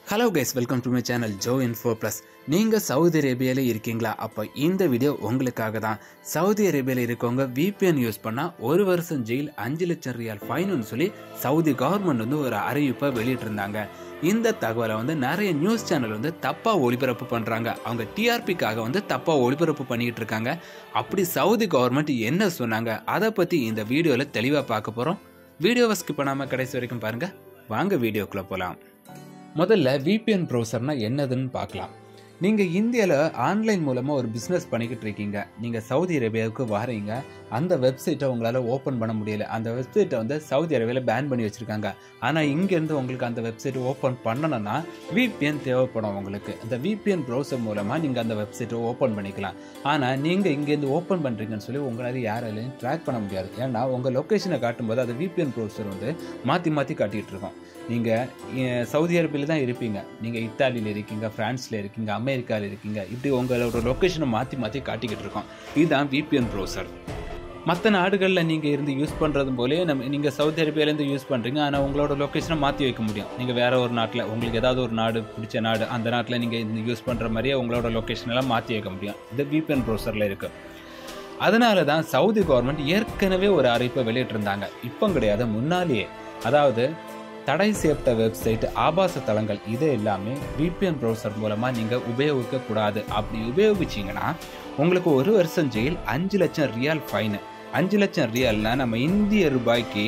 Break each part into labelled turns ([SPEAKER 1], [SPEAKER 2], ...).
[SPEAKER 1] Hello guys, welcome to my channel Joe Info Plus. நீங்கள் Saudi அரேபியாவில் இருக்கீங்களா? அப்போ இந்த வீடியோ உங்களுக்காக தான். சவுதி அரேபியாவில் இருக்கவங்க VPN யூஸ் பண்ணால் 1 வருஷம் ஜெயில் 5 லட்சம் ரியால் ஃபைனுன்னு சொல்லி சவுதி கவர்மெண்ட் வந்து ஒரு அறிவிப்பை வெளியிட்டிருந்தாங்க. இந்த தகவலை வந்து நிறைய நியூஸ் சேனல் வந்து தப்பாக ஒளிபரப்பு பண்ணுறாங்க. அவங்க டிஆர்பிக்காக வந்து தப்பாக ஒளிபரப்பு பண்ணிக்கிட்டு இருக்காங்க. அப்படி சவுதி கவர்மெண்ட் என்ன சொன்னாங்க அதை பற்றி இந்த வீடியோவில் தெளிவாக பார்க்க போகிறோம். வீடியோவை ஸ்கிப் பண்ணாமல் கடைசி வரைக்கும் பாருங்கள். வாங்க வீடியோக்குள்ளே போகலாம். முதல்ல VPN ப்ரௌசர்னா என்னதுன்னு பார்க்கலாம். நீங்கள் இந்தியாவில் ஆன்லைன் மூலமாக ஒரு பிஸ்னஸ் பண்ணிக்கிட்டு இருக்கீங்க. நீங்கள் சவுதி அரேபியாவுக்கு வரீங்க. அந்த வெப்சைட்டை உங்களால் ஓப்பன் பண்ண முடியல. அந்த வெப்சைட்டை வந்து சவுதி அரேபியாவில் பேன் பண்ணி வச்சுருக்காங்க. ஆனால் இங்கேருந்து உங்களுக்கு அந்த வெப்சைட்டை ஓப்பன் பண்ணணும்னா VPN தேவைப்படும். உங்களுக்கு அந்த VPN ப்ரௌசர் மூலமாக நீங்கள் அந்த வெப்சைட்டை ஓப்பன் பண்ணிக்கலாம். ஆனால் நீங்கள் இங்கேருந்து ஓப்பன் பண்ணுறீங்கன்னு சொல்லி உங்களால் யாராலையும் ட்ராக் பண்ண முடியாது. ஏன்னா உங்கள் லொக்கேஷனை காட்டும்போது அது VPN ப்ரௌசர் வந்து மாற்றி மாற்றி காட்டிகிட்டு இருக்கோம். நீங்கள் சவுதி அரேபியாவில் தான் இருப்பீங்க, நீங்கள் இத்தாலியில் இருக்கீங்க, ஃப்ரான்ஸில் இருக்கீங்க, அமெரிக்காவில் இருக்கீங்க, இப்படி உங்களோட லொக்கேஷனை மாற்றி மாற்றி காட்டிக்கிட்டு இருக்கோம். இதுதான் VPN ப்ரௌசர். மற்ற நாடுகளில் நீங்கள் இருந்து யூஸ் பண்ணுறது போலே நீங்கள் சவுதி அரேபியாவிலேருந்து யூஸ் பண்ணுறீங்க. ஆனால் உங்களோட லொக்கேஷனை மாற்றி வைக்க முடியும். நீங்கள் வேறு ஒரு நாட்டில் உங்களுக்கு ஏதாவது ஒரு நாடு பிடிச்ச நாடு, அந்த நாட்டில் நீங்கள் இந்த யூஸ் பண்ணுற மாதிரியே உங்களோட லொக்கேஷனெல்லாம் மாற்றி வைக்க முடியும். இது VPN ப்ரௌசரில் இருக்குது. அதனால தான் சவுதி கவர்மெண்ட் ஏற்கனவே ஒரு அறிவிப்பை வெளியிட்டிருந்தாங்க. இப்போ கிடையாது, முன்னாலேயே. அதாவது தடை செய்யப்பட்ட வெப்சைட், ஆபாச தளங்கள் இது எல்லாமே VPN ப்ரௌசர் மூலமாக நீங்கள் உபயோகிக்கக்கூடாது. அப்படி உபயோகிச்சிங்கன்னா உங்களுக்கு 1 வருஷம் ஜெயில் 5 லட்சம் ரியால் ஃபைனு. 5 லட்சம் ரியால்னா நம்ம இந்திய ரூபாய்க்கு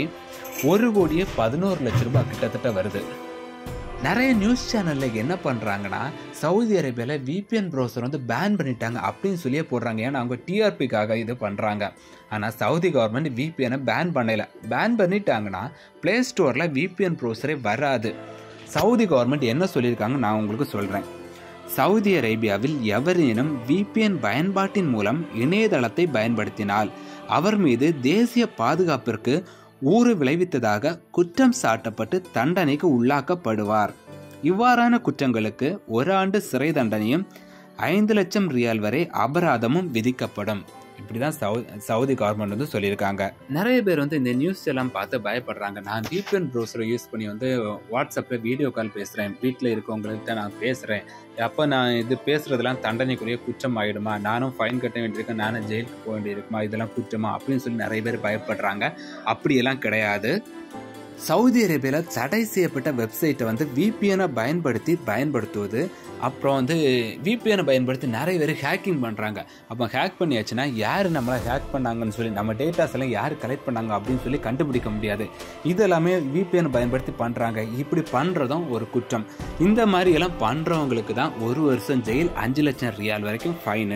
[SPEAKER 1] 1,11 லட்சம் ரூபாய் கிட்டத்தட்ட வருது. நிறைய நியூஸ் சேனலில் என்ன பண்ணுறாங்கன்னா சவுதி அரேபியாவில் VPN ப்ரௌசர் வந்து பேன் பண்ணிட்டாங்க அப்படின்னு சொல்லியே போடுறாங்க. ஏன்னா அவங்க டிஆர்பிக்காக இது பண்ணுறாங்க. ஆனால் சவுதி கவர்மெண்ட் VPN-ஐ பேன் பண்ணலை. பேன் பண்ணிட்டாங்கன்னா ப்ளே ஸ்டோரில் VPN ப்ரௌசரே வராது. சவுதி கவர்மெண்ட் என்ன சொல்லியிருக்காங்க நான் உங்களுக்கு சொல்கிறேன். சவுதி அரேபியாவில் எவரேனும் VPN பயன்பாட்டின் மூலம் இணையதளத்தை பயன்படுத்தினால் அவர் மீது தேசிய பாதுகாப்பிற்கு ஊறு விளைவித்ததாக குற்றம் சாட்டப்பட்டு தண்டனைக்கு உள்ளாக்கப்படுவார். இவ்வாறான குற்றங்களுக்கு 1 ஆண்டு சிறை தண்டனையும் 5 லட்சம் ரியால் வரை அபராதமும் விதிக்கப்படும். இப்படிதான் சவுதி கவர்மெண்ட் வந்து சொல்லியிருக்காங்க. நிறைய பேர் வந்து இந்த நியூஸ் எல்லாம் பார்த்து பயப்படுறாங்க. நான் VPN ப்ரௌசரை யூஸ் பண்ணி வந்து வாட்ஸ்அப்பில் வீடியோ கால் பேசுகிறேன், வீட்டில் இருக்கவங்கள்ட்ட நான் பேசுகிறேன், அப்போ நான் இது பேசுகிறதெல்லாம் தண்டனைக்குரிய குற்றம் ஆகிடுமா, நானும் ஃபைன் கட்ட வேண்டியிருக்கேன், நானும் ஜெயிலுக்கு போக வேண்டியிருக்குமா, இதெல்லாம் குற்றமா அப்படின்னு சொல்லி நிறைய பேர் பயப்படுறாங்க. அப்படியெல்லாம் கிடையாது. சவுதி அரேபியாவில் தடை செய்யப்பட்ட வெப்சைட்டை வந்து VPN-ஐ பயன்படுத்துவது, அப்புறம் வந்து VPN-ஐ பயன்படுத்தி நிறைய பேர் ஹேக்கிங் பண்ணுறாங்க. அப்போ ஹேக் பண்ணியாச்சுன்னா யார் நம்மளை ஹேக் பண்ணாங்கன்னு சொல்லி நம்ம டேட்டாஸ் எல்லாம் யார் கலெக்ட் பண்ணாங்க அப்படின்னு சொல்லி கண்டுபிடிக்க முடியாது. இதெல்லாமே VPN-ஐ பயன்படுத்தி பண்ணுறாங்க. இப்படி பண்ணுறதும் ஒரு குற்றம். இந்த மாதிரி எல்லாம் பண்ணுறவங்களுக்கு தான் 1 வருஷம் ஜெயில் 5 லட்சம் ரியால் வரைக்கும் ஃபைனு.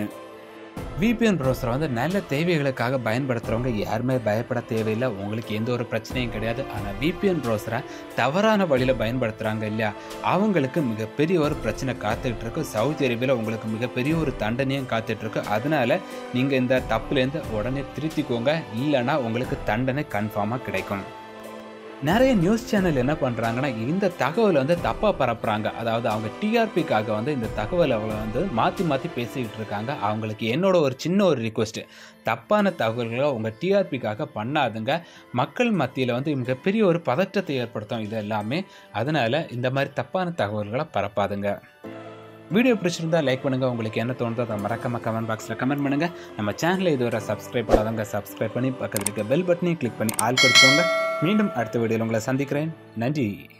[SPEAKER 1] VPN ப்ரௌசரை வந்து நல்ல தேவைகளுக்காக பயன்படுத்துகிறவங்க யாருமே பயப்பட தேவையில்லை. உங்களுக்கு எந்த ஒரு பிரச்சனையும் கிடையாது. ஆனால் VPN ப்ரௌசரை தவறான வழியில் பயன்படுத்துகிறாங்க இல்லையா, அவங்களுக்கு மிகப்பெரிய ஒரு பிரச்சனை காத்துக்கிட்டு இருக்கு. சவுதி அரேபியாவில் உங்களுக்கு மிகப்பெரிய ஒரு தண்டனையும் காத்துட்ருக்கு. அதனால் நீங்கள் இந்த தப்புலேருந்து உடனே திருத்திக்கோங்க, இல்லைன்னா உங்களுக்கு தண்டனை கன்ஃபார்மாக கிடைக்கும். நிறைய நியூஸ் சேனல் என்ன பண்ணுறாங்கன்னா இந்த தகவலை வந்து தப்பாக பரப்புகிறாங்க. அதாவது அவங்க டிஆர்பிக்காக வந்து இந்த தகவலை வந்து மாற்றி மாற்றி பேசிக்கிட்டு இருக்காங்க. அவங்களுக்கு என்னோட ஒரு சின்ன ஒரு ரிக்வெஸ்ட்டு, தப்பான தகவல்களை உங்கள் டிஆர்பிக்காக பண்ணாதுங்க. மக்கள் மத்தியில் வந்து மிகப்பெரிய ஒரு பதற்றத்தை ஏற்படுத்தும் இது எல்லாமே. அதனால் இந்த மாதிரி தப்பான தகவல்களை பரப்பாதுங்க. வீடியோ பிடிச்சிருந்தா லைக் பண்ணுங்கள். உங்களுக்கு என்ன தோணுதோ அதை மறக்காம கமெண்ட் பாக்ஸில் கமெண்ட் பண்ணுங்கள். நம்ம சேனலை இதுவரை சப்ஸ்கிரைப் பண்ணாதவங்க சப்ஸ்கிரைப் பண்ணி பக்கத்தில் இருக்க பெல் பட்டனையும் கிளிக் பண்ணி ஆல் கொடுத்துக்கோங்க. மீண்டும் அடுத்த வீடியோவில் உங்களை சந்திக்கிறேன். நன்றி.